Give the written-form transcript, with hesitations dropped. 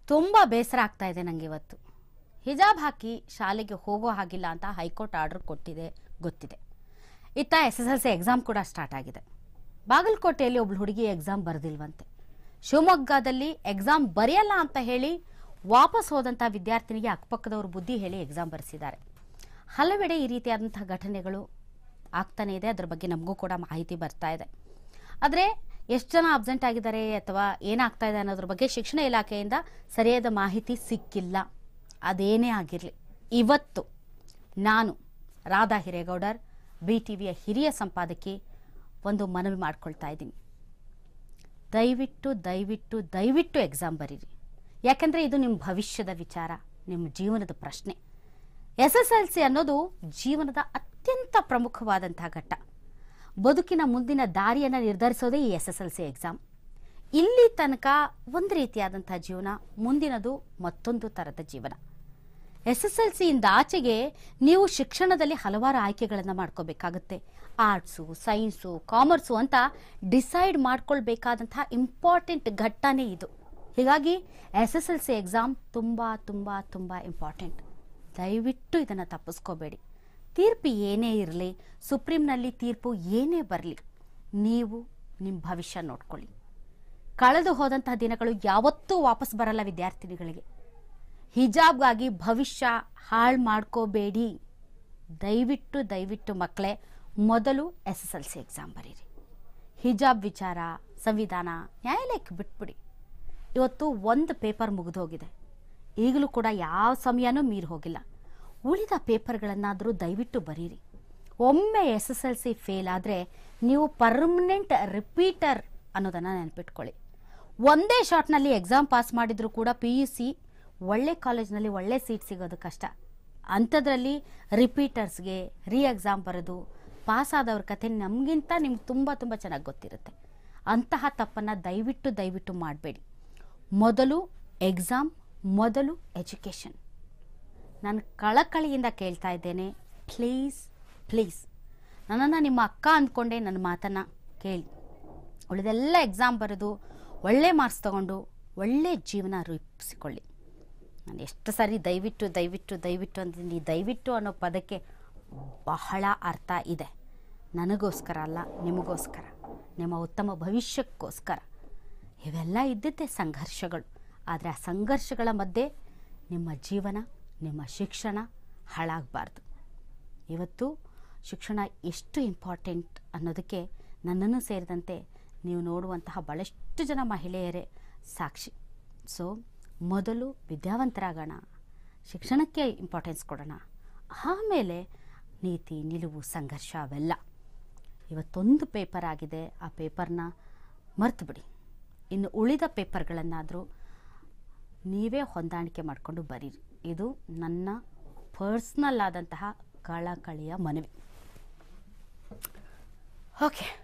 ತುಂಬ ಬೇಸರ ಆಗ್ತಾ ಇದೆ ನನಗೆ ಇವತ್ತು. ಹಿಜಾಬ್ ಹಾಕಿ ಶಾಲೆಗೆ ಹೋಗೋ ಹಾಗಿಲ್ಲ ಅಂತ ಹೈಕೋರ್ಟ್ ಆರ್ಡರ್ ಕೊಟ್ಟಿದೆ ಗೊತ್ತಿದೆ. ಇತ್ತ SSLC ಎಕ್ಸಾಮ್ ಕೂಡ ಸ್ಟಾರ್ಟ್ ಆಗಿದೆ. ಬಾಗಲಕೋಟೆಯಲ್ಲಿ ಒಬ್ಳು ಹುಡುಗಿ ಎಕ್ಸಾಮ್ ಬರೆದಿಲ್ವಂತೆ. ಶಿವಮೊಗ್ಗದಲ್ಲಿ ಎಕ್ಸಾಮ್ ಬರೆಯಲ್ಲ ಅಂತ ಹೇಳಿ ವಾಪಸ್ ಹೋದಂಥ ವಿದ್ಯಾರ್ಥಿನಿಗೆ ಅಕ್ಕಪಕ್ಕದವರು ಬುದ್ಧಿ ಹೇಳಿ ಎಕ್ಸಾಮ್ ಬರೆಸಿದ್ದಾರೆ. ಹಲವೆಡೆ ಈ ರೀತಿಯಾದಂಥ ಘಟನೆಗಳು ಆಗ್ತಾನೆ ಇದೆ. ಅದರ ಬಗ್ಗೆ ನಮಗೂ ಕೂಡ ಮಾಹಿತಿ ಬರ್ತಾ ಇದೆ. ಆದರೆ ಎಷ್ಟು ಜನ ಅಬ್ಸೆಂಟ್ ಆಗಿದ್ದಾರೆ ಅಥವಾ ಏನಾಗ್ತಾ ಇದೆ ಅನ್ನೋದ್ರ ಬಗ್ಗೆ ಶಿಕ್ಷಣ ಇಲಾಖೆಯಿಂದ ಸರಿಯಾದ ಮಾಹಿತಿ ಸಿಕ್ಕಿಲ್ಲ. ಅದೇನೇ ಆಗಿರಲಿ, ಇವತ್ತು ನಾನು ರಾಧಾ ಹಿರೇಗೌಡರ್ BTVಯ ಹಿರಿಯ ಸಂಪಾದಕಿ ಒಂದು ಮನವಿ ಮಾಡ್ಕೊಳ್ತಾ ಇದ್ದೀನಿ. ದಯವಿಟ್ಟು ದಯವಿಟ್ಟು ದಯವಿಟ್ಟು ಎಕ್ಸಾಮ್ ಬರೀರಿ. ಯಾಕಂದರೆ ಇದು ನಿಮ್ಮ ಭವಿಷ್ಯದ ವಿಚಾರ, ನಿಮ್ಮ ಜೀವನದ ಪ್ರಶ್ನೆ. SSLC ಅನ್ನೋದು ಜೀವನದ ಅತ್ಯಂತ ಪ್ರಮುಖವಾದಂಥ ಘಟ್ಟ. ಬದುಕಿನ ಮುಂದಿನ ದಾರಿಯನ್ನು ನಿರ್ಧರಿಸೋದೇ ಈ SSLC ಎಕ್ಸಾಮ್. ಇಲ್ಲಿ ತನಕ ಒಂದು ರೀತಿಯಾದಂಥ ಜೀವನ, ಮುಂದಿನದು ಮತ್ತೊಂದು ಥರದ ಜೀವನ. SSLCಯಿಂದ ಆಚೆಗೆ ನೀವು ಶಿಕ್ಷಣದಲ್ಲಿ ಹಲವಾರು ಆಯ್ಕೆಗಳನ್ನು ಮಾಡ್ಕೋಬೇಕಾಗುತ್ತೆ. ಆರ್ಟ್ಸು, ಸೈನ್ಸು, ಕಾಮರ್ಸು ಅಂತ ಡಿಸೈಡ್ ಮಾಡ್ಕೊಳ್ಬೇಕಾದಂಥ ಇಂಪಾರ್ಟೆಂಟ್ ಘಟ್ಟನೇ ಇದು. ಹೀಗಾಗಿ SSLC ಎಕ್ಸಾಮ್ ತುಂಬ ತುಂಬ ತುಂಬ ಇಂಪಾರ್ಟೆಂಟ್. ದಯವಿಟ್ಟು ಇದನ್ನು ತಪ್ಪಿಸ್ಕೋಬೇಡಿ. ತೀರ್ಪು ಏನೇ ಇರಲಿ, ಸುಪ್ರೀಂನಲ್ಲಿ ತೀರ್ಪು ಏನೇ ಬರಲಿ, ನೀವು ನಿಮ್ಮ ಭವಿಷ್ಯ ನೋಡ್ಕೊಳ್ಳಿ. ಕಳೆದು ಹೋದಂತಹ ದಿನಗಳು ಯಾವತ್ತೂ ವಾಪಸ್ ಬರಲ್ಲ ವಿದ್ಯಾರ್ಥಿನಿಗಳಿಗೆ. ಹಿಜಾಬ್ಗಾಗಿ ಭವಿಷ್ಯ ಹಾಳು ಮಾಡ್ಕೋಬೇಡಿ. ದಯವಿಟ್ಟು ದಯವಿಟ್ಟು ಮಕ್ಕಳೇ, ಮೊದಲು SSLC ಎಕ್ಸಾಮ್ ಬರೀರಿ. ಹಿಜಾಬ್ ವಿಚಾರ, ಸಂವಿಧಾನ, ನ್ಯಾಯಾಲಯಕ್ಕೆ ಬಿಟ್ಬಿಡಿ. ಇವತ್ತು ಒಂದು ಪೇಪರ್ ಮುಗಿದು ಹೋಗಿದೆ. ಈಗಲೂ ಕೂಡ ಯಾವ ಸಮಯನೂ ಮೀರಿ ಹೋಗಿಲ್ಲ. ಉಳಿದ ಪೇಪರ್ಗಳನ್ನಾದರೂ ದಯವಿಟ್ಟು ಬರೀರಿ. ಒಮ್ಮೆ SSLC ಫೇಲ್ ಆದರೆ ನೀವು ಪರ್ಮನೆಂಟ್ ರಿಪೀಟರ್ ಅನ್ನೋದನ್ನು ನೆನಪಿಟ್ಕೊಳ್ಳಿ. ಒಂದೇ ಶಾಟ್ನಲ್ಲಿ ಎಕ್ಸಾಮ್ ಪಾಸ್ ಮಾಡಿದರೂ ಕೂಡ PUC ಒಳ್ಳೆ ಕಾಲೇಜ್ನಲ್ಲಿ ಒಳ್ಳೆ ಸೀಟ್ ಸಿಗೋದು ಕಷ್ಟ. ಅಂಥದ್ರಲ್ಲಿ ರಿಪೀಟರ್ಸ್ಗೆ ಎಕ್ಸಾಮ್ ಬರೋದು, ಪಾಸ್ ಆದವ್ರ ಕಥೆ ನಮಗಿಂತ ನಿಮ್ಗೆ ತುಂಬ ತುಂಬ ಚೆನ್ನಾಗಿ ಗೊತ್ತಿರುತ್ತೆ. ಅಂತಹ ತಪ್ಪನ್ನು ದಯವಿಟ್ಟು ದಯವಿಟ್ಟು ಮಾಡಬೇಡಿ. ಮೊದಲು ಎಕ್ಸಾಮ್, ಮೊದಲು ಎಜುಕೇಷನ್. ನಾನು ಕಳಕಳಿಯಿಂದ ಕೇಳ್ತಾ ಇದ್ದೇನೆ, ಪ್ಲೀಸ್ ಪ್ಲೀಸ್ ನನ್ನನ್ನು ನಿಮ್ಮ ಅಕ್ಕ ಅಂದ್ಕೊಂಡೆ ನನ್ನ ಮಾತನ್ನು ಕೇಳಿ. ಉಳಿದೆಲ್ಲ ಎಕ್ಸಾಮ್ ಬರೆದು ಒಳ್ಳೆ ಮಾರ್ಕ್ಸ್ ತಗೊಂಡು ಒಳ್ಳೆ ಜೀವನ ರೂಪಿಸಿಕೊಳ್ಳಿ. ನಾನು ಎಷ್ಟು ಸರಿ ದಯವಿಟ್ಟು ದಯವಿಟ್ಟು ದಯವಿಟ್ಟು ಅಂತೀನಿ. ದಯವಿಟ್ಟು ಅನ್ನೋ ಪದಕ್ಕೆ ಬಹಳ ಅರ್ಥ ಇದೆ. ನನಗೋಸ್ಕರ ಅಲ್ಲ, ನಿಮಗೋಸ್ಕರ, ನಿಮ್ಮ ಉತ್ತಮ ಭವಿಷ್ಯಕ್ಕೋಸ್ಕರ. ಇವೆಲ್ಲ ಇದ್ದಿದ್ದೇ ಸಂಘರ್ಷಗಳು. ಆದರೆ ಆ ಸಂಘರ್ಷಗಳ ಮಧ್ಯೆ ನಿಮ್ಮ ಜೀವನ, ನಿಮ್ಮ ಶಿಕ್ಷಣ ಹಾಳಾಗಬಾರ್ದು. ಇವತ್ತು ಶಿಕ್ಷಣ ಎಷ್ಟು ಇಂಪಾರ್ಟೆಂಟ್ ಅನ್ನೋದಕ್ಕೆ ನನ್ನನ್ನು ಸೇರಿದಂತೆ ನೀವು ನೋಡುವಂತಹ ಭಾಳಷ್ಟು ಜನ ಮಹಿಳೆಯರೇ ಸಾಕ್ಷಿ. ಸೊ ಮೊದಲು ವಿದ್ಯಾವಂತರಾಗೋಣ, ಶಿಕ್ಷಣಕ್ಕೆ ಇಂಪಾರ್ಟೆನ್ಸ್ ಕೊಡೋಣ, ಆಮೇಲೆ ನೀತಿ, ನಿಲುವು, ಸಂಘರ್ಷ ಅವೆಲ್ಲ. ಇವತ್ತೊಂದು ಪೇಪರ್ ಆಗಿದೆ, ಆ ಪೇಪರ್ನ ಮರ್ತು ಬಿಡಿ. ಇನ್ನು ಉಳಿದ ಪೇಪರ್ಗಳನ್ನಾದರೂ ನೀವೇ ಹೊಂದಾಣಿಕೆ ಮಾಡಿಕೊಂಡು ಬರೀರಿ. ಇದು ನನ್ನ ಪರ್ಸ್ನಲ್ ಆದಂತಹ ಕಳಕಳಿಯ ಮನವಿ. ಓಕೆ.